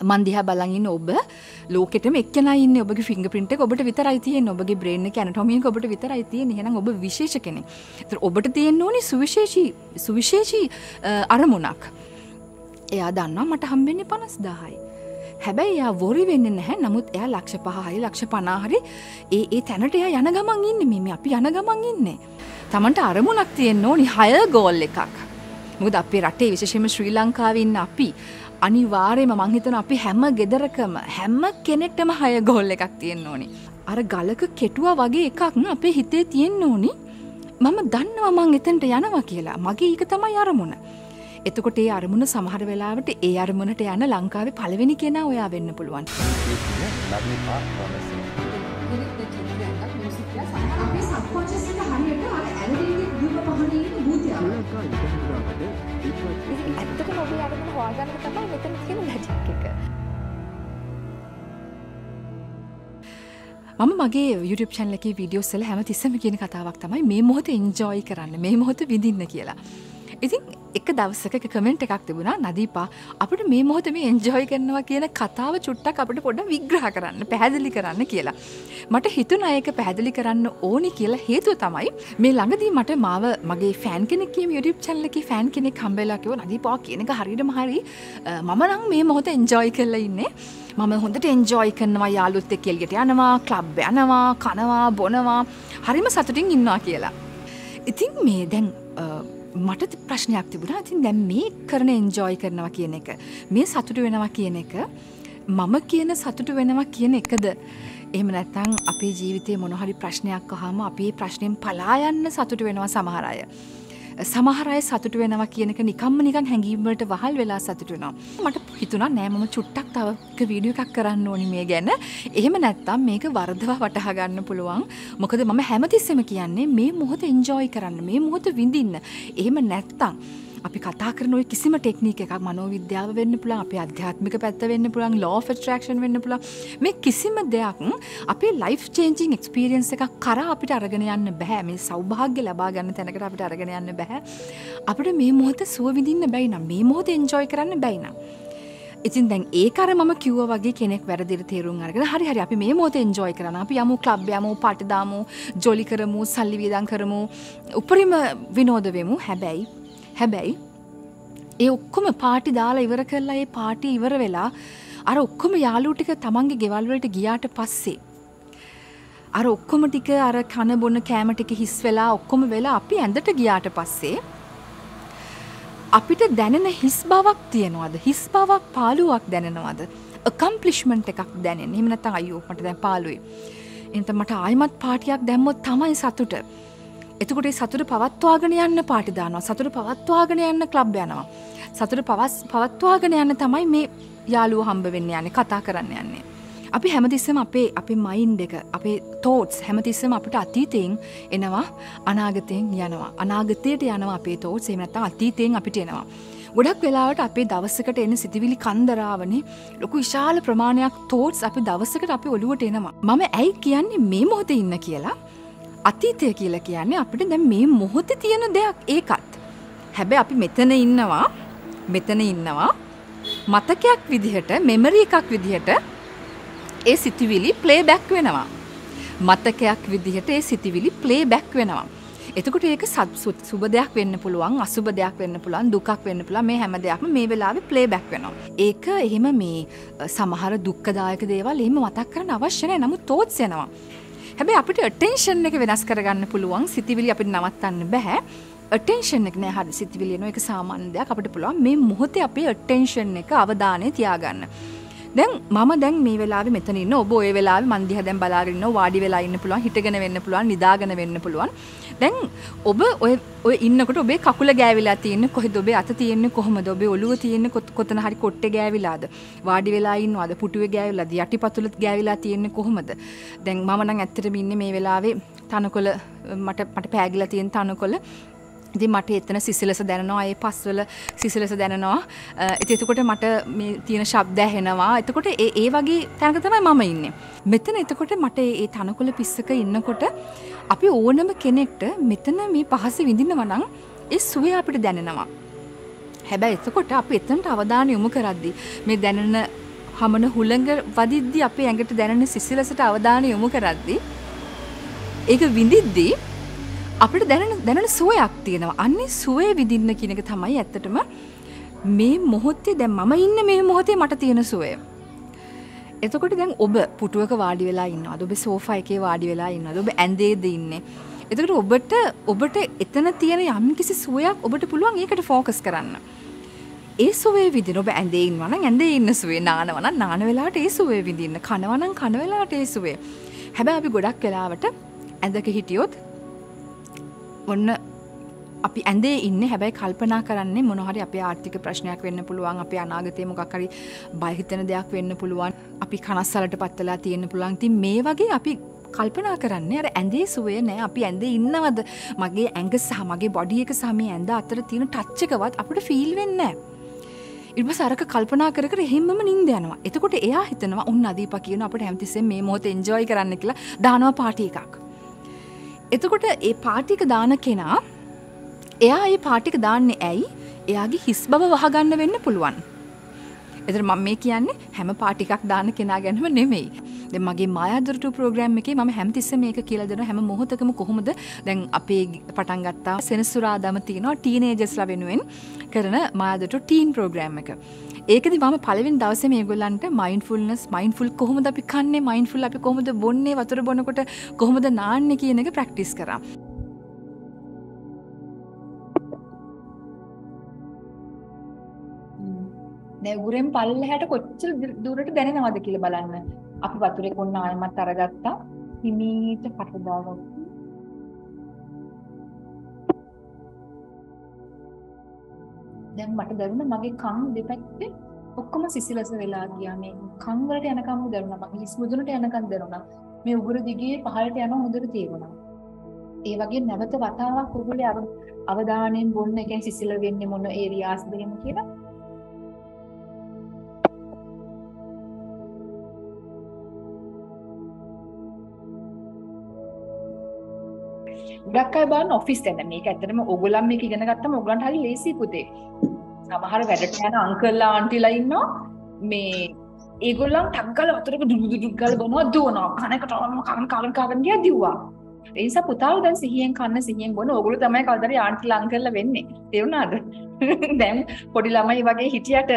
මන් දිහා බලන් ඉන්න ඔබ ලෝකෙටම එක්කෙනා ඉන්නේ ඔබගේ ෆින්ගර්ප්‍රින්ට් එක ඔබට විතරයි තියෙන්නේ ඔබගේ බ්‍රේන් එකේ ඇනටොමි එක ඔබට විතරයි තියෙන්නේ එහෙනම් ඔබ විශේෂ කෙනෙක්. ඒතර ඔබට තියෙන්න ඕනි සුවිශේෂී අරමුණක්. එයා දන්නවා මට හම්බෙන්නේ 50000යි. හැබැයි එයා වොරි වෙන්නේ නැහැ. නමුත් එයා ලක්ෂ 5හරි ලක්ෂ 50 හරි ඒ තැනට එයා යන ගමන් ඉන්නේ. මේ අපි යන ගමන් ඉන්නේ. Tamanට අරමුණක් තියෙන්න ඕනි higher goal එකක්. මොකද අපේ රටේ විශේෂයෙන්ම ශ්‍රී ලංකාවේ ඉන්න අපි අනිවාර්යයෙන්ම මං හිතනවා අපි හැම ගෙදරකම හැම කෙනෙක්ටම higher goal එකක් තියෙන්න ඕනි. අර ගලක කෙටුවා වගේ එකක් අපේ හිතේ තියෙන්න ඕනි. මම දන්නවා මං එතනට යනවා කියලා. මගේ ඒක තමයි අරමුණ. එතකොට ඒ අරමුණ සමහර වෙලාවට ඒ අරමුණට යන ලංකාවේ පළවෙනි කෙනා ඔයා වෙන්න පුළුවන්. අපේ සබ්කොන්ෂස් එක හරියට අර ඇලරින්ගේ දීප පහනේ ඉන්න භූතයා. ඇත්තටම ඔබේ අරමුණ හොයාගන්න තමයි මෙතන තියෙන මැජික් එක. මම මගේ YouTube channel එකේ වීඩියෝස් වල හැමතිස්සෙම කියන කතාවක් තමයි මේ මොහොත enjoy කරන්න, මේ මොහොත විඳින්න කියලා. ඉතින් එක දවසක කමෙන්ට් එකක් තිබුණා නදීපා අපිට මේ මොහොත මේ එන්ජොයි කරනවා කියන කතාව චුට්ටක් අපිට පොඩ්ඩක් විග්‍රහ කරන්න පැහැදිලි කරන්න කියලා. මට හිතුණා ඒක පැහැදිලි කරන්න ඕනි කියලා හේතුව තමයි මේ ළඟදී මට මාව මගේ ෆෑන් කෙනෙක් කියම YouTube channel එකේ ෆෑන් කෙනෙක් හම්බෙලා කිව්වා නදීපා කියන එක හරියටම හරි මම නම් මේ මොහොත එන්ජොයි කරලා ඉන්නේ. මම හොඳට එන්ජොයි කරනවා යාළුවොත් එක්ක එළියට යනවා, ක්ලබ් යනවා, කනවා, බොනවා, හරිම සතුටින් ඉන්නවා කියලා. ඉතින් මේ දැන් මට ප්‍රශ්නයක් තිබුණා. ඉතින් දැන් මේ කරන එන්ජොයි කරනවා කියන එක, මේ සතුටු වෙනවා කියන එක මම කියන සතුටු වෙනවා කියන එකද? එහෙම නැත්නම් අපේ ජීවිතේ මොන හරි ප්‍රශ්නයක් අහම අපි ඒ ප්‍රශ්නෙන් පලා යන්න සතුටු වෙනවා සමහර අය. සමහර අය සතුටු වෙනවා කියන එක නිකම්ම නිකන් හැංගීම් වලට වහල් වෙලා සතුටු වෙනවා. මට හිතුණා නෑ මම චුට්ටක් තව එක වීඩියෝ එකක් කරන්න ඕනි මේ ගැන. එහෙම නැත්නම් මේක වර්ධව වටහා ගන්න පුළුවන්. මොකද මම හැමතිස්සෙම කියන්නේ මේ මොහොත එන්ජොයි කරන්න, මේ මොහොත විඳින්න. එහෙම නැත්නම් අපි කතා කරන ඔය කිසිම ටෙක්නික් එකක් මනෝවිද්‍යාව වෙන්න පුළුවන්, අපේ අධ්‍යාත්මික පැත්ත වෙන්න පුළුවන්, law of attraction වෙන්න පුළුවන්. මේ කිසිම දෙයක් අපේ life changing experience එකක් කරා අපිට අරගෙන යන්න බෑ. මේ සෞභාග්‍ය ලබා ගන්න තැනකට අපිට අරගෙන යන්න බෑ. අපිට මේ මොහොත සුව විඳින්න බැයි නම්, මේ මොහොත enjoy කරන්න බැයි නම්. ඉතින් දැන් ඒක අර මම කිව්වා වගේ කෙනෙක් වැරදිට තේරුම් අරගෙන හරි අපි මේ මොහොත enjoy කරනවා. අපි යමු ක්ලබ් යමු, පාටි දාමු, ජොලි කරමු, සල්ලි වියදම් කරමු, උපරිම විනෝද වෙමු. හැබැයි ඒ ඔක්කොම පාටි දාලා ඉවර කරලා ඒ පාටි ඉවර වෙලා අර ඔක්කොම යාළුවෝ ටික තමන්ගේ ගෙවල් වලට ගියාට පස්සේ අර ඔක්කොම ටික අර කන බොන කෑම ටික හිස් වෙලා ඔක්කොම වෙලා අපි ඇඳට ගියාට පස්සේ අපිට දැනෙන හිස් බවක් තියනවාද? හිස් බවක් පාළුවක් දැනෙනවද? accomplishment එකක් දැනෙන්නේ. එහෙම නැත්නම් අයියෝ මට දැන් පාළුවේ. එහෙනම් මට ආයිමත් පාටියක් දැම්මොත් තමයි සතුට. එතකොට ඒ සතුට පවත්වාගෙන යන්න පාටි දානවා. සතුට පවත්වාගෙන යන්න ක්ලබ් යනවා. සතුට පවත්වාගෙන යන්න තමයි මේ යාළුවෝ හම්බ වෙන්න යන්නේ, කතා කරන්න යන්නේ. අපි හැමතිස්සෙම අපේ මයින්ඩ් එක, අපේ thoughts හැමතිස්සෙම අපිට අතීතයෙන් එනවා, අනාගතයෙන් යනවා. අනාගතයට යනවා අපේ thoughts. එහෙම නැත්නම් අතීතයෙන් අපිට එනවා. ගොඩක් වෙලාවට අපේ දවසකට එන සිතිවිලි කන්දරාවනේ ලොකු විශාල ප්‍රමාණයක් thoughts අපි දවසකට අපි ඔළුවට එනවා. මම ඇයි කියන්නේ මේ මොහොතේ ඉන්න කියලා? අතීතය කියලා කියන්නේ අපිට දැන් මේ මොහොතේ තියෙන දෙයක් ඒකත්. හැබැයි අපි මෙතන ඉන්නවා මතකයක් විදිහට, මෙමරි එකක් විදිහට ඒ සිතිවිලි ප්ලේබැක් වෙනවා. මතකයක් විදිහට ඒ සිතිවිලි ප්ලේබැක් වෙනවා. එතකොට ඒක සුබ දෙයක් වෙන්න පුළුවන්, අසුබ දෙයක් වෙන්න පුළුවන්, දුකක් වෙන්න පුළුවන්. මේ හැම දෙයක්ම මේ වෙලාවේ ප්ලේබැක් වෙනවා. ඒක එහෙම මේ සමහර දුක්ඛදායක දේවල් එහෙම මතක් කරන්න අවශ්‍ය නැහැ. නමුත් thoughts එනවා. හැබැයි අපිට attention එක වෙනස් කරගන්න පුළුවන්. සිතිවිලි අපිට නවත්තන්න බෑ. attention එක නෑ හරි සිතිවිලි එනවා. ඒක සාමාන්‍ය දෙයක්. අපිට පුළුවන් මේ මොහොතේ අපේ attention එක අවධානය තියාගන්න. දැන් මම දැන් මේ වෙලාවේ මෙතන ඉන්න, ඔබ ওই වෙලාවේ මන් දිහා දැන් බලාගෙන ඉන්නවා, වාඩි වෙලා ඉන්න පුළුවන්, හිටගෙන වෙන්න පුළුවන්, නිදාගෙන වෙන්න පුළුවන්. දැන් ඔබ ඔය ඉන්නකොට ඔබේ කකුල ගෑවිලා තියෙන්නේ කොහෙද? ඔබේ අත තියෙන්නේ කොහමද? ඔබේ ඔළුව තියෙන්නේ කොතන හරි කොට්ටේ ගෑවිලාද? වාඩි වෙලා ඉන්නවද? පුටුවේ ගෑවිලාද? යටිපතුලත් ගෑවිලා තියෙන්නේ කොහමද? දැන් මම නම් ඇත්තටම ඉන්නේ මේ වෙලාවේ තනකොළ මට පෑගිලා තියෙන තනකොළ. ඉතින් මට එතන සිසිලස දැනෙනවා, ඒ පස්වල සිසිලස දැනෙනවා. එතකොට මට මේ තියෙන ශබ්ද ඇහෙනවා. එතකොට ඒ වගේ තැනක තමයි මම ඉන්නේ. මෙතන එතකොට මට ඒ තනකොළ පිස්සක ඉන්නකොට අපි ඕනම කෙනෙක්ට මෙතන මේ පහස විඳිනවා නම් ඒ සුවය අපිට දැනෙනවා. හැබැයි එතකොට අපි එතනට අවධානය යොමු කරද්දී මේ දැනෙන හමන හුළඟ වදිද්දි අපේ ඇඟට දැනෙන සිසිලසට අවධානය යොමු කරද්දී ඒක විඳිද්දී අපිට දැනෙන සුවයක් තියෙනවා. අන්නේ සුවේ විඳින්න කියන එක තමයි ඇත්තටම මේ මොහොතේ දැන් මම ඉන්න මේ මොහොතේ මට තියෙන සුවය. එතකොට දැන් ඔබ පුටුවක වාඩි වෙලා ඉන්නවද? ඔබ සෝෆා එකේ වාඩි වෙලා ඉන්නවද? ඔබ ඇඳේද ඉන්නේ? එතකොට ඔබට එතන තියෙන යම්කිසි සුවයක් ඔබට පුළුවන් ඒකට ફોකස් කරන්න. ඒ සුවේ විඳින ඔබ ඇඳේ ඉන්නවා නම් ඇඳේ ඉන්න සුවේ, නානවා නම් නාන වෙලාවට ඒ සුවේ විඳින්න, කනවා නම් කන වෙලාවට ඒ සුවේ. හැබැයි අපි ගොඩක් වෙලාවට ඇඳක හිටියොත් ඔන්න අපි ඇඳේ ඉන්නේ හැබැයි කල්පනා කරන්නේ මොන හරි අපේ ආර්ථික ප්‍රශ්නයක් වෙන්න පුළුවන්, අපේ අනාගතේ මොකක් හරි බය හිතෙන දෙයක් වෙන්න පුළුවන්, අපි කනස්සලටපත් වෙලා තියෙන්න පුළුවන්. ඉතින් මේ වගේ අපි කල්පනා කරන්නේ අර ඇඳේ සුවේ නෑ, අපි ඇඳේ ඉන්නවද, මගේ ඇඟ සහ මගේ බොඩි එක සහ මේ ඇඳ අතර තියෙන ටච් එකවත් අපිට ෆීල් වෙන්නේ නෑ. ඊට පස්සේ අරක කල්පනා කර කර එහෙම්මම නිින්ද යනවා. එතකොට එයා හිතනවා උන් අදීපා කියන අපිට හැමතිස්සෙම මේ මොහොත එන්ජොයි කරන්න කියලා දානවා පාටි එකක්. එතකොට ඒ පාටි එක දාන කෙනා එයා ඒ පාටි එක දාන්නේ ඇයි? එයාගේ හිස් බව වහගන්න වෙන්න පුළුවන්. එතන මම මේ කියන්නේ හැම පාටි එකක් දාන කෙනා ගැනම නෙමෙයි. දැන් මගේ මායාදුරටු ප්‍රෝග්‍රෑම් එකේ මම හැමතිස්සෙම මේක කියලා දෙනවා හැම මොහොතකම කොහොමද දැන් අපේ පටන් ගත්තා සෙනසුරාදාම තියෙනවා ටීනේජර්ස්ලා වෙනුවෙන් කරන මායාදුරටු ටීන් ප්‍රෝග්‍රෑම් එක. ඒකදී මම පළවෙනි දවසේ මේගොල්ලන්ට මයින්ඩ්ෆුල් කොහොමද අපි කන්නේ, මයින්ඩ්ෆුල් අපි කොහොමද බොන්නේ, වතුර බොනකොට කොහොමද නාන්නේ කියන එක ප්‍රැක්ටිස් කරා. දැන් උගුරෙන් පල්ලෙහාට කොච්චර දුරට දැනෙනවද කියලා බලන්න. අපි වතුරේ කොන්න ආයෙමත් අරගත්තා. හිමීට කට දාගත්තා. දැන් මට දැනුණා මගේ කන් දෙපැත්තේ ඔක්කොම සිසිලස වෙලා ගියා. මේ කන් වලට යනකම් දැනුණා. මගේ හිස් මුදුනට යනකම් දැනුණා. මේ උගුර දිගේ පහළට යනවා හොඳට තේරුණා. ඒ වගේ නැවත වතාවක් උගුරේ අවධානයෙන් බොන්න, ඒ කියන්නේ සිසිල වෙන්නේ මොන ඒරියාස්ද එහෙම කියලා. ගොඩක් අය බලන්න ඔෆිස් දැන් මේක ඇත්තටම ඕගොල්ලන් මේක ඉගෙන ගත්තම ඕගොල්ලන්ට හරි ලේසි පුතේ. සමහර වැඩට යන අංකල්ලා ආන්ටිලා ඉන්නවා මේ ඒගොල්ලන් ටක් ගාලා වතුරක දුඩු ගාලා බොනවා දුවනවා කනකට කාගෙන ගියා දිව්වා. ඒ නිසා පුතාව දැන් සිහියෙන් කන්න සිහියෙන් බොන ඕගොල්ලෝ තමයි කවදාද ආන්ටිලා අංකල්ලා වෙන්නේ. තේරුණාද? දැන් පොඩි ළමයි වගේ හිටියට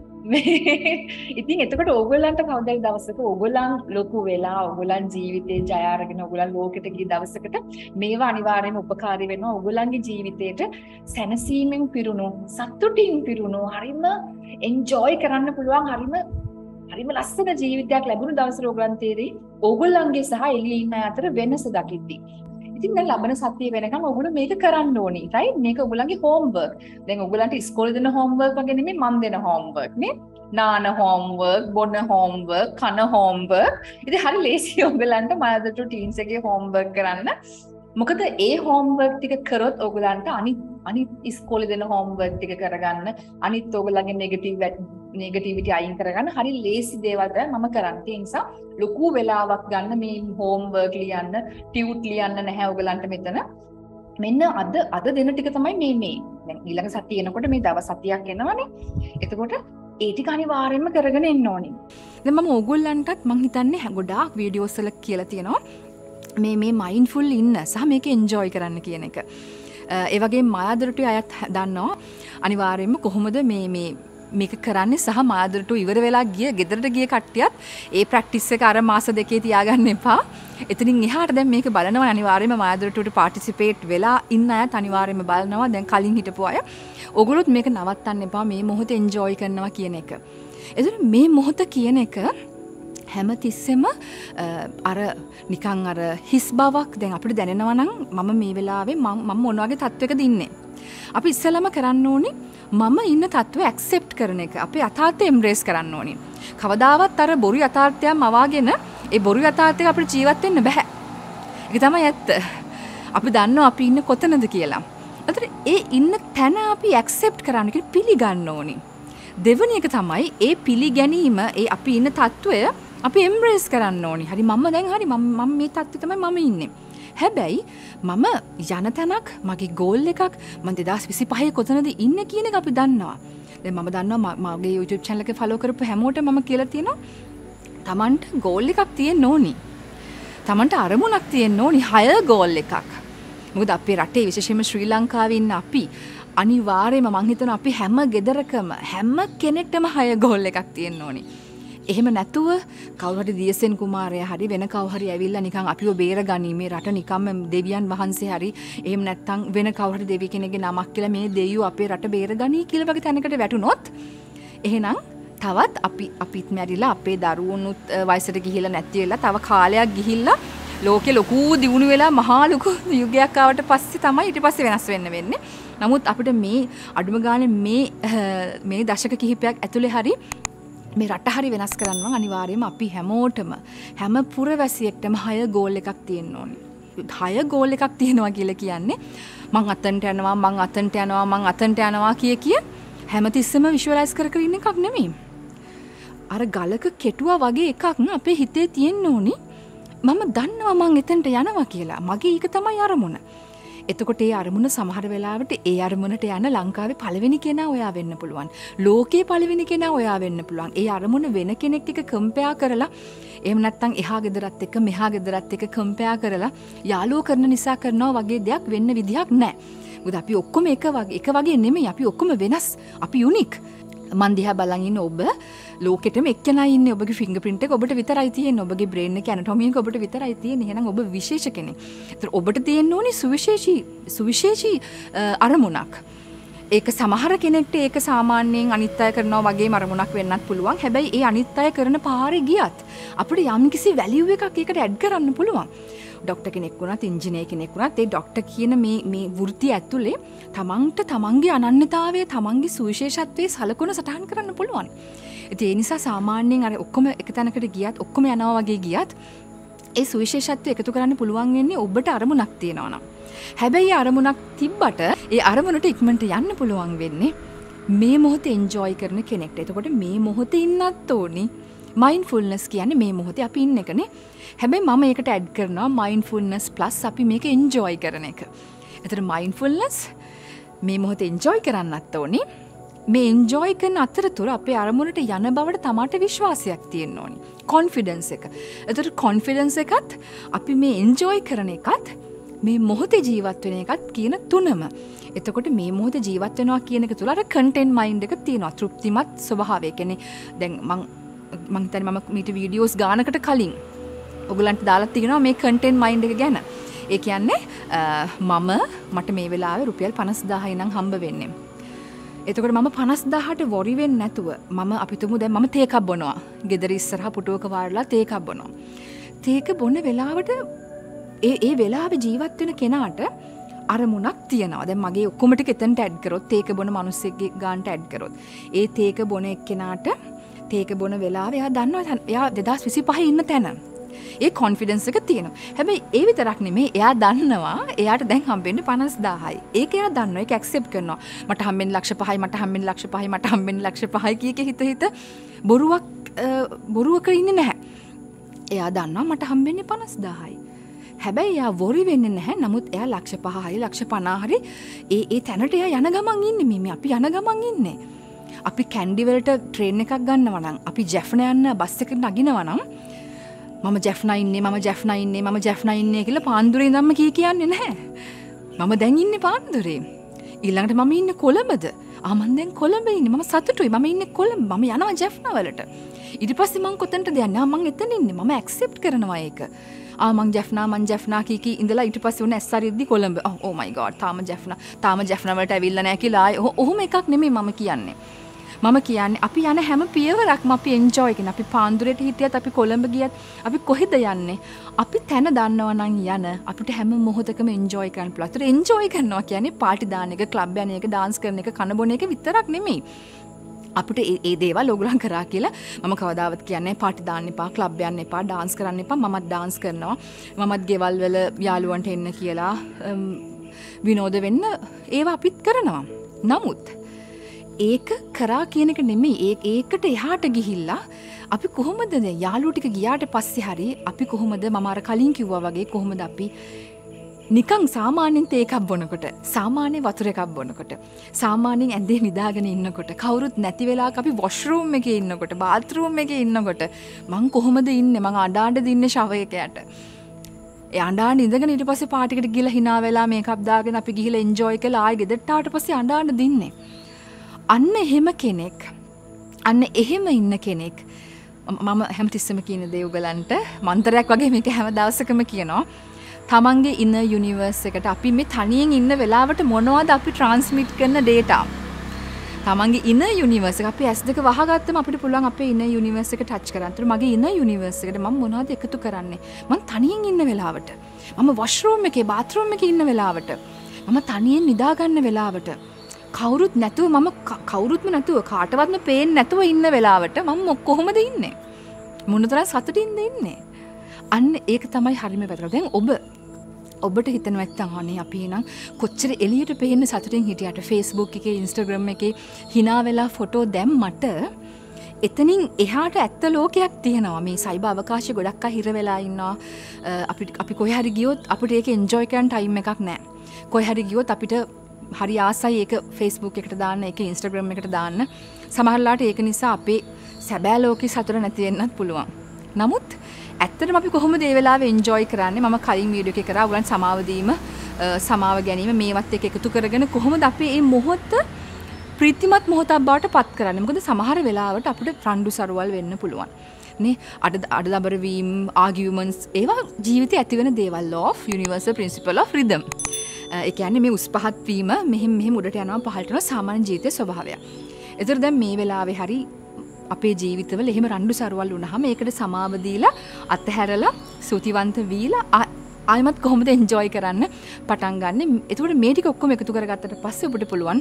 ඉතින් එතකොට ඕගොල්ලන්ට කවදාද දවසක ඕගොල්ලන් ලොකු වෙලා ඕගොල්ලන් ජීවිතේ ජය අරගෙන ඕගොල්ලන් ලෝකෙට ගිය දවසකට මේවා අනිවාර්යයෙන්ම උපකාරී වෙනවා ඕගොල්ලන්ගේ ජීවිතේට සැනසීමෙන් පිරුණු සතුටින් පිරුණු හරිම එන්ජොයි කරන්න පුළුවන් හරිම ලස්සන ජීවිතයක් ලැබුණු දවසට ඕගොල්ලන් තේරෙයි ඕගොල්ලන්ගේ සහ එළියේ ඉන්න අය අතර වෙනස දකිද්දි. ඉතින් දැන් ලබන සතිය වෙනකන් ඕගොල්ලෝ මේක කරන්න ඕනි. රයිට්? මේක ඕගොල්ලන්ගේ හෝම්වර්ක්. දැන් ඕගොල්ලන්ට ඉස්කෝලේ දෙන හෝම්වර්ක් වගේ නෙමෙයි මම දෙන හෝම්වර්ක් නේ. නාන හෝම්වර්ක්, බොන හෝම්වර්ක්, කන හෝම්වර්ක්. ඉතින් හරි ලේසි ඕගොල්ලන්ට මායාදුරටු ටීන්ස් එකේ හෝම්වර්ක් කරන්න. මොකද ඒ හෝම්වර්ක් ටික කරොත් ඕගොල්ලන්ට අනිත් ඉස්කෝලේ දෙන හෝම්වර්ක් ටික කරගන්න, අනිත් ඕගොල්ලන්ගේ නෙගටිවිටි අයින් කරගන්න හරි ලේසි දේවල් දැන් මම කරන්නේ. ඒ නිසා ලොකු වෙලාවක් ගන්න මේ හෝම්වර්ක් ලියන්න, ටියුට් ලියන්න නැහැ ඕගොල්ලන්ට මෙතන. මෙන්න අද දෙන ටික තමයි මේ. දැන් ඊළඟ සතිය එනකොට මේ දවස් සතියක් එනවනේ. එතකොට ඒ ටික අනිවාර්යයෙන්ම කරගෙන එන්න ඕනේ. දැන් මම ඕගොල්ලන්ටත් මං හිතන්නේ ගොඩාක් වීඩියෝස් වල කියලා තියෙනවා මේ මයින්ඩ්ෆුල් ඉන්න සහ මේක එන්ජොයි කරන්න කියන එක. ඒ වගේ මායාදුරටු අයත් දන්නවා අනිවාර්යයෙන්ම කොහොමද මේක කරන්නේ සහ මායාදුරටු ඉවර වෙලා ගෙදරට ගිය කට්ටියත් ඒ ප්‍රැක්ටිස් එක අර මාස දෙකේ තියාගන්න එපා. එතනින් එහාට දැන් මේක බලනවා අනිවාර්යයෙන්ම මායාදුරටුට පාටිසිපේට් වෙලා ඉන්න අයත් අනිවාර්යයෙන්ම බලනවා. දැන් කලින් හිටපු අය ඕගොල්ලොත් මේක නවත්තන්න එපා. මේ මොහොත එන්ජොයි කරනවා කියන එක. එතකොට මේ මොහොත කියන එක හැම තිස්සෙම අර නිකන් අර හිස් බවක් දැන් අපිට දැනෙනවා නම් මම මේ වෙලාවේ මම මොන වගේ තත්වයකද ඉන්නේ. අපි ඉස්සෙල්ලාම කරන්න ඕනේ මම ඉන්න තත්ත්වය ඇක්සෙප්ට් කරන එක. අපේ යථාර්ථය එම්බ්‍රේස් කරන්න ඕනේ. කවදාවත් අර බොරු යථාර්ථයක් මවාගෙන ඒ බොරු යථාර්ථයක අපිට ජීවත් වෙන්න බෑ. ඒක තමයි ඇත්ත. අපි දන්නවා අපි ඉන්නේ කොතනද කියලා. ඒතර ඒ ඉන්න තැන අපි ඇක්සෙප්ට් කරන්න කියලා පිළිගන්න ඕනේ. දෙවෙනි එක තමයි ඒ පිළිගැනීම ඒ අපි ඉන්න තත්ත්වය අපි එම්බ්‍රේස් කරන්න ඕනි. හරි මම දැන් හරි මම මේ තත්ත්වෙ තමයි මම ඉන්නේ. හැබැයි මම යන තැනක් මගේ ගෝල් එකක් මම 2025 කොතනද ඉන්නේ කියන එක අපි දන්නවා. දැන් මම දන්නවා මගේ YouTube channel එක follow කරපු හැමෝටම මම කියලා තියෙනවා Tamanට goal එකක් තියෙන්න ඕනි. Tamanට අරමුණක් තියෙන්න ඕනි higher goal එකක්. මොකද අපේ රටේ විශේෂයෙන්ම ශ්‍රී ලංකාවේ ඉන්න අපි අනිවාර්යයෙන්ම මං හිතනවා අපි හැම ගෙදරකම හැම කෙනෙක්ටම higher goal එකක් තියෙන්න ඕනි. එහෙම නැතුව කවුරු හරි දියසෙන් කුමාරයා හරි වෙන කවුරු හරි ඇවිල්ලා නිකන් අපිව බේරගනී මේ රට නිකම්ම දෙවියන් වහන්සේ හරි එහෙම නැත්නම් වෙන කවුරු හරි දෙවි කෙනෙක්ගේ නමක් කියලා මේ දෙවියෝ අපේ රට බේරගනී කියලා වගේ තැනකට වැටුනොත් එහෙනම් තවත් අපිත් මැරිලා අපේ දරුවොනුත් වයසට ගිහිල්ලා නැති වෙලා තව කාලයක් ගිහිල්ලා ලෝකේ ලොකු දියුණු වෙලා මහා ලොකු යුගයක් ආවට පස්සේ තමයි ඊට පස්සේ වෙනස් වෙන්නේ. නමුත් අපිට මේ අඩුම ගානේ මේ දශක කිහිපයක් ඇතුලේ හරි මේ රට හරි වෙනස් කරන්න නම් අනිවාර්යයෙන්ම අපි හැමෝටම හැම පුරවැසියෙක්ටම higher goal එකක් තියෙන්න ඕනේ. higher goal එකක් තියෙනවා කියලා කියන්නේ මං අතන්ට යනවා මං අතන්ට යනවා මං අතන්ට යනවා කිය හැමතිස්සෙම visualize කර ඉන්න එකක් නෙමෙයි. අර ගලක කෙටුවා වගේ එකක් අපේ හිතේ තියෙන්න ඕනි. මම දන්නවා මං එතනට යනවා කියලා. මගේ ඒක තමයි අරමුණ. එතකොට ඒ අරමුණ සමහර වෙලාවට ඒ අරමුණට යන ලංකාවේ පළවෙනි කෙනා ඔයා වෙන්න පුළුවන්. ලෝකේ පළවෙනි කෙනා ඔයා වෙන්න පුළුවන්. ඒ අරමුණ වෙන කෙනෙක් එක්ක කම්පෙයාර් කරලා එහෙම නැත්නම් එහා ගෙදරත් එක්ක මෙහා ගෙදරත් එක්ක කම්පෙයාර් කරලා යාළුවෝ කරන නිසා කරනවා වගේ දෙයක් වෙන්න විදිහක් නැහැ. මොකද අපි ඔක්කොම එක වගේ නෙමෙයි. අපි ඔක්කොම වෙනස්. අපි යුනික්. මන් දිහා බලන් ඉන්න ඔබ ලෝකෙටම එක්කෙනා ඉන්නේ. ඔබගේ ෆින්ගර්ප්‍රින්ට් එක ඔබට විතරයි තියෙන්නේ. ඔබගේ බ්‍රේන් එකේ ඇනටොමි එක ඔබට විතරයි තියෙන්නේ. එහෙනම් ඔබ විශේෂ කෙනෙක්. ඒතර ඔබට තියෙන්න ඕනි සුවිශේෂී අරමුණක්. ඒක සමහර කෙනෙක්ට ඒක සාමාන්‍යයෙන් අනිත් අය කරනවා වගේම අරමුණක් වෙන්නත් පුළුවන්. හැබැයි ඒ අනිත් අය කරන පාරේ ගියත් අපිට යම්කිසි වැලියු එකක් ඒකට ඇඩ් කරන්න පුළුවන්. ඩොක්ටර් කෙනෙක් වුණත් ඉංජිනේර කෙනෙක් වුණත් ඒ ඩොක්ටර් කියන මේ වෘත්තිය ඇතුලේ තමන්ගේ අනන්‍යතාවය තමන්ගේ සුවිශේෂත්වයේ සලකුණ සටහන් කරන්න පුළුවන්. ඉතින් ඒ නිසා සාමාන්‍යයෙන් අර ඔක්කොම එක තැනකට ගියත් ඔක්කොම යනවා වගේ ගියත් ඒ සුවිශේෂත්වය එකතු කරන්න පුළුවන් වෙන්නේ ඔබට අරමුණක් තියෙනවා නම්. හැබැයි අරමුණක් තිබ්බට ඒ අරමුණට ඉක්මනට යන්න පුළුවන් වෙන්නේ මේ මොහොතේ එන්ජොයි කරන කෙනෙක්ට. එතකොට මේ මොහොතේ ඉන්නත් ඕනි. මයින්ඩ්ෆුල්නස් කියන්නේ මේ මොහොතේ අපි ඉන්න එකනේ. හැබැයි මම ඒකට ඇඩ් කරනවා මයින්ඩ්ෆුල්නස් ප්ලස් අපි මේක එන්ජොයි කරන එක. එතකොට මයින්ඩ්ෆුල්නස් මේ මොහොතේ එන්ජොයි කරන්නත් ඕනි. මේ එන්ජොයි කරන අතරතුර අපේ අරමුණට යන බවට තමාට විශ්වාසයක් තියෙන්න ඕනි. කොන්ෆිඩන්ස් එක. එතකොට කොන්ෆිඩන්ස් එකත් අපි මේ එන්ජොයි කරන එකත් මේ මොහොතේ ජීවත් වෙන එකත් කියන තුනම. එතකොට මේ මොහොතේ ජීවත් වෙනවා කියන එක තුල අර කන්ටෙන්ට් මයින්ඩ් එක තියෙනවා. තෘප්තිමත් ස්වභාවය. කියන්නේ දැන් මම හිතන්නේ මම මීට වීඩියෝස් ගානකට කලින් ඔයගලන්ට දාලා තියෙනවා මේ කන්ටෙන්ට් මයින්ඩ් එක ගැන. ඒ කියන්නේ මට මේ වෙලාවේ රුපියල් 50000යි නම් හම්බ වෙන්නේ. එතකොට මම 50000ට වොරි වෙන්නේ නැතුව මම අපි තුමු දැන් මම තේ එකක් බොනවා. ගෙදර ඉස්සරහා පුටුවක වාඩිලා තේ එකක් බොනවා. තේ එක බොන වෙලාවට ඒ වෙලාවේ ජීවත් වෙන කෙනාට අරමුණක් තියෙනවා. දැන් මගේ ඔක්කොම ටික එතනට ඇඩ් කරොත් තේ එක බොන මිනිස්සෙක්ගේ ගානට ඇඩ් කරොත් ඒ තේ එක බොන එක්කෙනාට තේ එක බොන වෙලාවේ එයා දන්නවා එයා 2025 ඉන්න තැන. ඒ කොන්ෆිඩන්ස් එක තියෙනවා. හැබැයි ඒ විතරක් නෙමෙයි එයා දන්නවා එයාට දැන් හම්බෙන්නේ 50000යි. ඒක එයා දන්නවා. ඒක ඇක්සෙප්ට් කරනවා. මට හම්බෙන්නේ ලක්ෂ 5යි මට හම්බෙන්නේ ලක්ෂ 5යි මට හම්බෙන්නේ ලක්ෂ 5යි කීකේ හිත බොරුවක ඉන්නේ නැහැ. එයා දන්නවා මට හම්බෙන්නේ 50000යි. හැබැයි එයා වොරි වෙන්නේ නැහැ. නමුත් එයා ලක්ෂ 5යි ලක්ෂ 50 හරි ඒ තැනට එයා යන ගමන් ඉන්නේ. මේ අපි යන ගමන් ඉන්නේ. අපි කැන්ඩි වලට ට්‍රේන් එකක් ගන්නවා නම් අපි ජැෆ්නා යන බස් එකට නගිනවා නම් මම ජැෆ්නා ඉන්නේ කියලා පාන්දුරේ ඉඳන්ම කියන්නේ නැහැ. මම දැන් ඉන්නේ පාන්දුරේ. ඊළඟට මම ඉන්නේ කොළඹද? මම දැන් කොළඹ ඉන්නේ. මම සතුටුයි. මම ඉන්නේ කොළඹ. මම යනවා ජැෆ්නා වලට. ඊට පස්සේ මම කොතනටද යන්නේ? මම එතන ඉන්නේ. මම ඇක්සෙප්ට් කරනවා ඒක. මං ජැෆ්නා කී ඉඳලා ඊට පස්සේ උන ඇස්සරිද්දි කොළඹ. ඕ මයි ගෝඩ් තාම ජැෆ්නා වලට ඇවිල්ලා නැහැ කියලා ආයේ ඔහොම එකක් නෙමෙයි මම කියන්නේ. මම කියන්නේ අපි යන හැම පියවරක්ම අපි එන්ජොයි කරන. අපි පාන්දුරේට හිටියත් අපි කොළඹ ගියත් අපි කොහෙද යන්නේ? අපි තැන දන්නවා නම් යන අපිට හැම මොහොතකම එන්ජොයි කරන්න පුළුවන්. ඒතර එන්ජොයි කරනවා කියන්නේ පාටි දාන එක, ක්ලබ් යන එක, ඩාන්ස් කරන එක, කන බොන එක විතරක් නෙමෙයි. අපිට ඒ දේවල් ඕගොල්ලන් කරා කියලා මම කවදාවත් කියන්නේ පාටි දාන්න එපා, ක්ලබ් යන්න එපා, ඩාන්ස් කරන්න එපා. මමත් ඩාන්ස් කරනවා. මමත් ගෙවල් වල යාළුවන්ට එන්න කියලා විනෝද වෙන්න ඒවා අපිත් කරනවා. නමුත් ඒක කරා කියන එක නෙමෙයි. ඒකට එහාට ගිහිල්ලා අපි කොහොමද යාළුවෝ ටික ගියාට පස්සේ හරි අපි කොහොමද මම අර කලින් කිව්වා වගේ කොහොමද අපි නිකන් සාමාන්‍යයෙන් තේ එකක් බොනකොට, සාමාන්‍ය වතුර එකක් බොනකොට, සාමාන්‍යයෙන් ඇඳේ නිදාගෙන ඉන්නකොට, කවුරුත් නැති වෙලාවක අපි වොෂ්රූම් එකේ ඉන්නකොට, බාත්රූම් එකේ ඉන්නකොට මං කොහොමද ඉන්නේ? මං අඬ දින්නේ ෂවර් එකයට. ඒ අඬ ඉඳගෙන ඊට පස්සේ පාටිකට ගිහලා hina වෙලා මේකප් දාගෙන අපි ගිහලා එන්ජොයි කරලා ආයෙ ගෙදරට ආවට පස්සේ අඬ දින්නේ. අන්න එහෙම කෙනෙක්, අන්න එහෙම ඉන්න කෙනෙක් මම හැමතිස්සෙම කියන දේ උගලන්ට මන්තරයක් වගේ මේක හැම දවසකම කියනවා. තමන්ගේ ඉන්න යුනිවර්ස් එකට අපි මේ තනියෙන් ඉන්න වෙලාවට මොනවද අපි ට්‍රාන්ස්මිට් කරන ඩේටා? තමන්ගේ ඉන්න යුනිවර්ස් එක අපි S2 වහගත්තම අපිට පුළුවන් අපේ ඉන්න යුනිවර්ස් එක ටච් කරන්න. ඒතර මගේ ඉන්න යුනිවර්ස් එකට මම මොනවද එකතු කරන්නේ? මම තනියෙන් ඉන්න වෙලාවට, මම වොෂ්රූම් එකේ, බාත්රූම් එකේ ඉන්න වෙලාවට, මම තනියෙන් නිදා ගන්න වෙලාවට, කවුරුත් නැතුව මම කවුරුත්ම නැතුව කාටවත්ම පේන්නේ නැතුව ඉන්න වෙලාවට මම කොහොමද ඉන්නේ? මොනතරම් සතුටින්ද ඉන්නේ? අන්න ඒක තමයි හරිම වැදගත්. දැන් ඔබට හිතෙනවා නැත්තම් අනේ අපි නම් කොච්චර එළියට පේන්න සතුටින් හිටියට Facebook එකේ Instagram එකේ hina වෙලා ෆොටෝ දැම්මට එතනින් එහාට ඇත්ත ලෝකයක් තියෙනවා. මේ සයිබර් අවකාශය ගොඩක් අය හිර වෙලා ඉන්නවා. අපි කොහේ හරි ගියොත් අපිට ඒක එන්ජොයි කරන්න ටයිම් එකක් නැහැ. කොහේ හරි ගියොත් අපිට හරි ආසයි ඒක Facebook එකට දාන්න, ඒක Instagram එකට දාන්න. සමහරලාට ඒක නිසා අපේ සැබෑ ලෝකේ සතුට නැති වෙන්නත් පුළුවන්. නමුත් ඇත්තටම අපි කොහොමද ඒ වෙලාවේ එන්ජොයි කරන්නේ? මම කලින් වීඩියෝ එකේ කරා උගලන් සමාව දීම, සමාව ගැනීම මේවත් එක්ක එකතු කරගෙන කොහොමද අපි මේ මොහොත ප්‍රීතිමත් මොහොතක් බවට පත් කරන්නේ? මොකද සමහර වෙලාවට අපිට රණ්ඩු සරුවල් වෙන්න පුළුවන්. නේ අඩදබර වීම, ආගියුමන්ට්ස් ඒවා ජීවිතේ ඇතිවෙන දේවල්. law of universal principle of rhythm. ඒ කියන්නේ මේ උස් පහත් වීම මෙහෙම උඩට යනවා පහළට යනවා සාමාන්‍ය ජීවිතයේ ස්වභාවය. ඒතර දැන් මේ වෙලාවේ හරි අපේ ජීවිතවල එහෙම රණ්ඩු සරුවල් වුණාම ඒකට සමාව දීලා අතහැරලා සුතිවන්ත වීලා ආයමත් කොහොමද එන්ජොයි කරන්න පටන් ගන්න. එතකොට මේ ටික ඔක්කොම එකතු කරගත්තට පස්සේ ඔබට පුළුවන්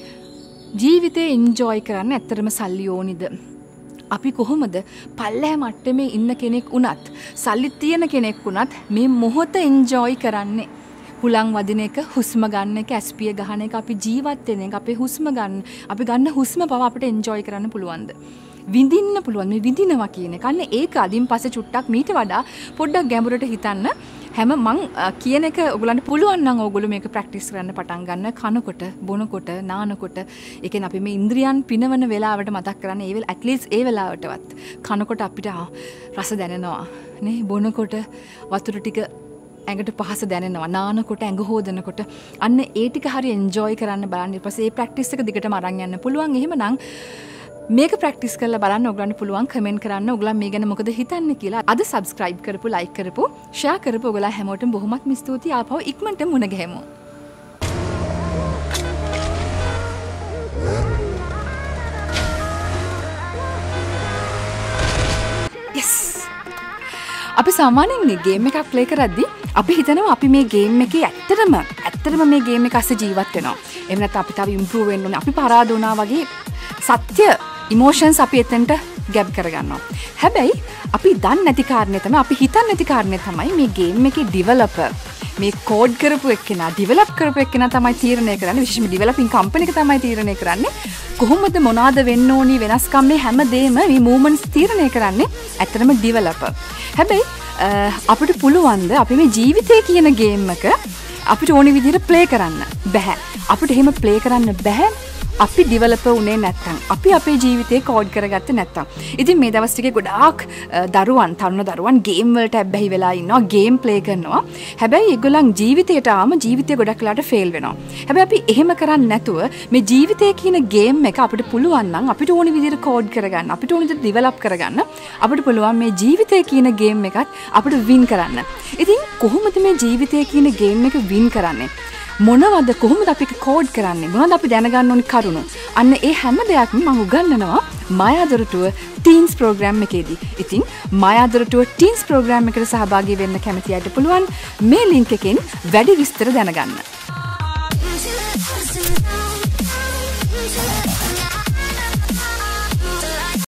ජීවිතේ එන්ජොයි කරන්න. ඇත්තටම සල්ලි ඕනිද? අපි කොහොමද පල්ලෑ මට්ටමේ ඉන්න කෙනෙක් වුණත්, සල්ලි තියෙන කෙනෙක් වුණත් මේ මොහොත එන්ජොයි කරන්නේ? හුලං වදින එක, හුස්ම ගන්න එක, ඇස්පිය ගහන එක, අපි ජීවත් වෙන එක, අපේ හුස්ම ගන්න, අපි ගන්න හුස්ම පව අපිට එන්ජොයි කරන්න පුළුවන්ද? විඳින්න පුළුවන්. මේ විඳිනවා කියන එක. අන්න ඒක අදින් පස්සේ චුට්ටක් මීට වඩා පොඩ්ඩක් ගැඹුරට හිතන්න. මං කියන එක ඔයගලන්ට පුළුවන් නම් ඕගොල්ලෝ මේක ප්‍රැක්ටිස් කරන්න පටන් ගන්න. කනකොට, බොනකොට, නානකොට, ඒ කියන්නේ අපි මේ ඉන්ද්‍රියන් පිනවන වෙලාවට මතක් කරන්නේ ඒ at least ඒ වෙලාවටවත් කනකොට අපිට රස දැනෙනවා නේ. බොනකොට වතුර ටික ඇඟට පහස දැනෙනවා. නානකොට, ඇඟ හොදනකොට අන්න ඒ ටික හරි එන්ජොයි කරන්න බලන්න. ඊට පස්සේ මේ ප්‍රැක්ටිස් එක දිගටම අරන් යන්න පුළුවන්. එහෙමනම් මේක ප්‍රැක්ටිස් කරලා බලන්න. ඔයගලන්ට පුළුවන් කමෙන්ට් කරන්න ඔයගලන් මේ ගැන මොකද හිතන්නේ කියලා. අද සබ්ස්ක්‍රයිබ් කරපු, ලයික් කරපු, ෂෙයා කරපු ඔයගලා හැමෝටම බොහොමත්ම ස්තුතියි. ආපහු ඉක්මනට මුණ ගැහෙමු. yes. අපි සාමාන්‍යයෙන් ගේම් එකක් ප්ලේ කරද්දී අපි හිතනවා අපි මේ ගේම් එකේ ඇත්තටම මේ ගේම් එක අස්සේ ජීවත් වෙනවා. එහෙම නැත්නම් අපි තව ඉම්ප්‍රූව් වෙන්න ඕනේ. අපි පරාද වුණා වගේ සත්‍ය ඉමෝෂන්ස් අපි එතනට ගැබ් කරගන්නවා. හැබැයි අපි දන්නේ නැති කාරණේ තමයි, අපි හිතන්නේ නැති කාරණේ තමයි මේ ගේම් එකේ ඩෙවලොපර්, මේ කෝඩ් කරපු එක්කෙනා, ඩෙවලොප් කරපු එක්කෙනා තමයි තීරණය කරන්නේ. විශේෂයෙන්ම ඩෙවලොපින් කම්පැනි එක තමයි තීරණය කරන්නේ. කොහොමද මොනවාද වෙන්න ඕනි වෙනස්කම් මේ හැමදේම මේ මූවමන්ට්ස් තීරණය කරන්නේ ඇත්තටම ඩෙවලොපර්. හැබැයි අපිට පුළුවන් ද අපි මේ ජීවිතය කියන ගේම් එක අපිට ඕනි විදිහට ප්ලේ කරන්න බෑ. අපිට එහෙම ප්ලේ කරන්න බෑ අපි ඩෙවලොපර් උනේ නැත්තම්, අපි අපේ ජීවිතේ කෝඩ් කරගත්තේ නැත්තම්. ඉතින් මේ දවස් ටිකේ ගොඩාක් තරුණ දරුවන් ගේම් වලට ඇබ්බැහි වෙලා ඉන්නවා, ගේම් ප්ලේ කරනවා. හැබැයි ඒගොල්ලන් ජීවිතයට ආම ජීවිතේ ගොඩක් වෙලාට ෆේල් වෙනවා. හැබැයි අපි එහෙම කරන්නේ නැතුව මේ ජීවිතය කියන ගේම් එක අපිට පුළුවන් නම් අපිට ඕනි විදිහට කෝඩ් කරගන්න, අපිට ඕනි විදිහට ඩෙවලොප් කරගන්න අපිට පුළුවන් මේ ජීවිතය කියන ගේම් එකත් අපිට වින් කරන්න. ඉතින් කොහොමද මේ ජීවිතය කියන ගේම් එක වින් කරන්නේ? මොනවද, කොහොමද අපි කෝඩ් කරන්නේ, මොනවද අපි දැනගන්න ඕනි කරුණු? අන්න ඒ හැම දෙයක්ම මම උගන්වනවා මායාදොරටුව ටීන්ස් ප්‍රෝග්‍රෑම් එකේදී. ඉතින් මායාදොරටුව ටීන්ස් ප්‍රෝග්‍රෑම් එකට සහභාගී වෙන්න කැමති අයට පුළුවන් මේ ලින්ක් එකෙන් වැඩි විස්තර දැනගන්න.